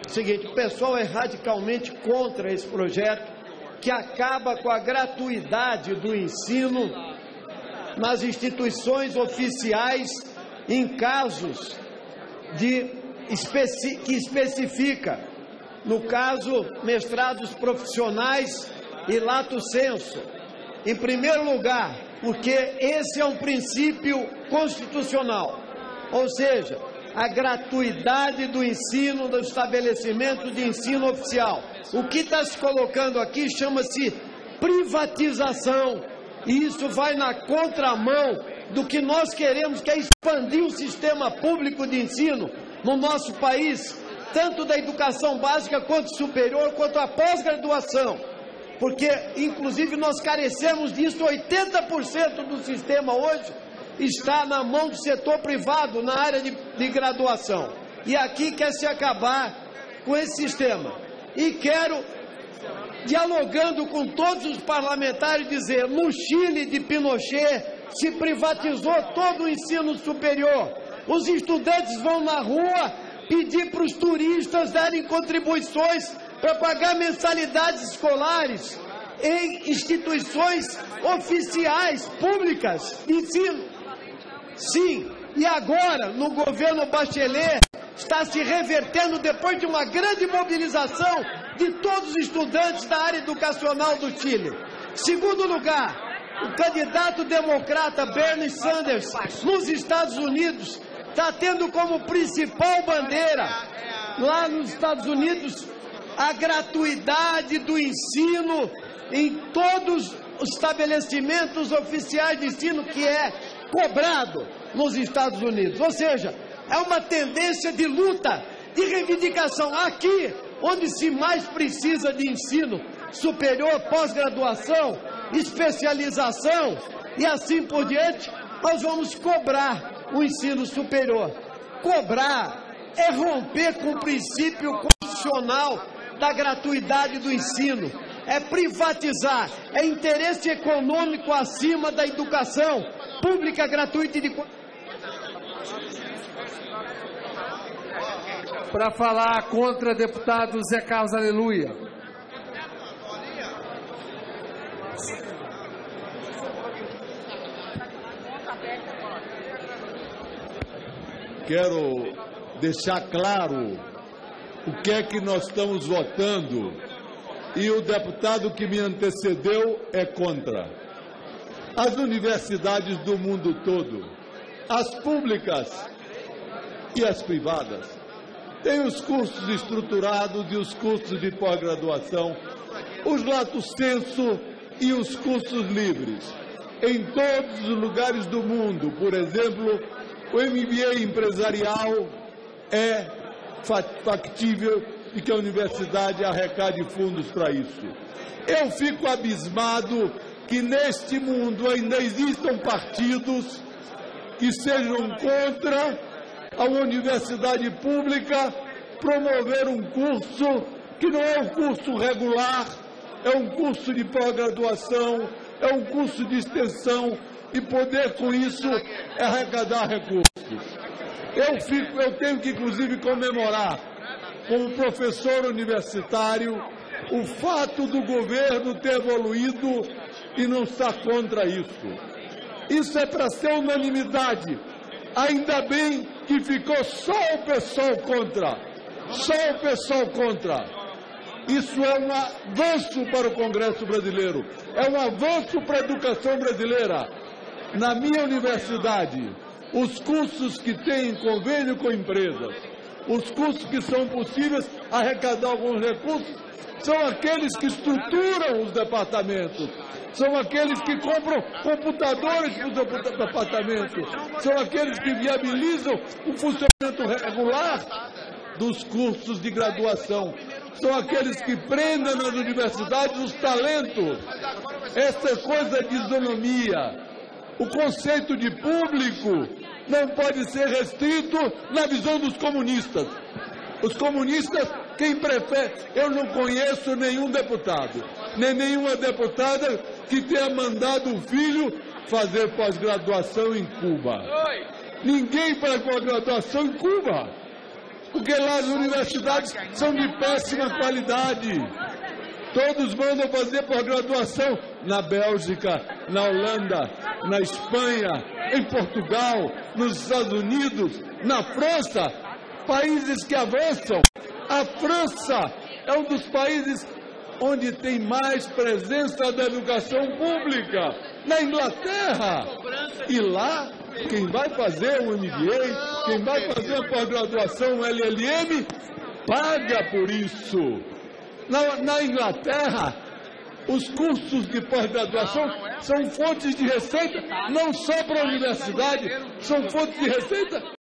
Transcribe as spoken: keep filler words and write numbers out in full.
seguinte, o pessoal é radicalmente contra esse projeto que acaba com a gratuidade do ensino nas instituições oficiais em casos de especi que especifica, no caso, mestrados profissionais e lato sensu. Em primeiro lugar, porque esse é um princípio constitucional, ou seja, a gratuidade do ensino do estabelecimento de ensino oficial. O que está se colocando aqui chama-se privatização, e isso vai na contramão do que nós queremos, que é expandir o sistema público de ensino no nosso país, tanto da educação básica quanto superior, quanto a pós-graduação, porque, inclusive, nós carecemos disso. Oitenta por cento do sistema hoje está na mão do setor privado na área de, de graduação. E aqui quer se acabar com esse sistema. E quero, dialogando com todos os parlamentares, dizer: no Chile de Pinochet se privatizou todo o ensino superior. Os estudantes vão na rua pedir para os turistas darem contribuições para pagar mensalidades escolares em instituições oficiais, públicas, de ensino. Sim, e agora, no governo Bachelet, está se revertendo depois de uma grande mobilização de todos os estudantes da área educacional do Chile. Segundo lugar, o candidato democrata Bernie Sanders, nos Estados Unidos, está tendo como principal bandeira, lá nos Estados Unidos, a gratuidade do ensino em todos os estabelecimentos oficiais de ensino, que é cobrado nos Estados Unidos. Ou seja, é uma tendência de luta, de reivindicação. Aqui, onde se mais precisa de ensino superior, pós-graduação, especialização e assim por diante, nós vamos cobrar o ensino superior. Cobrar é romper com o princípio constitucional da gratuidade do ensino, é privatizar, é interesse econômico acima da educação pública, gratuita e de... Para falar contra, deputado Zé Carlos Aleluia. Quero deixar claro o que é que nós estamos votando, e o deputado que me antecedeu é contra. As universidades do mundo todo, as públicas e as privadas, têm os cursos estruturados e os cursos de pós-graduação, os lato sensu e os cursos livres. Em todos os lugares do mundo, por exemplo, o M B A empresarial é factível e que a universidade arrecade fundos para isso. Eu fico abismado que neste mundo ainda existam partidos que sejam contra a universidade pública promover um curso que não é um curso regular, é um curso de pós-graduação, é um curso de extensão, e poder com isso arrecadar recursos. Eu, fico, eu tenho que, inclusive, comemorar, como professor universitário, o fato do governo ter evoluído e não estar contra isso. Isso é para ser unanimidade. Ainda bem que ficou só o pessoal contra. Só o pessoal contra. Isso é um avanço para o Congresso brasileiro. É um avanço para a educação brasileira. Na minha universidade, os cursos que têm convênio com empresas, os cursos que são possíveis arrecadar alguns recursos, são aqueles que estruturam os departamentos, são aqueles que compram computadores para os departamentos, são aqueles que viabilizam o funcionamento regular dos cursos de graduação, são aqueles que prendem nas universidades os talentos. Essa coisa de isonomia, o conceito de público não pode ser restrito na visão dos comunistas. Os comunistas, quem prefere... Eu não conheço nenhum deputado, nem nenhuma deputada que tenha mandado o filho fazer pós-graduação em Cuba. Ninguém faz pós-graduação em Cuba. porque lá as universidades são de péssima qualidade. Todos mandam fazer pós-graduação na Bélgica, na Holanda, na Espanha, em Portugal, nos Estados Unidos, na França, países que avançam. A França é um dos países onde tem mais presença da educação pública. Na Inglaterra. E lá, quem vai fazer um M B A, quem vai fazer uma pós-graduação L L M, paga por isso. Na, na Inglaterra, os cursos de pós-graduação são fontes de receita, não só para a universidade, são fontes de receita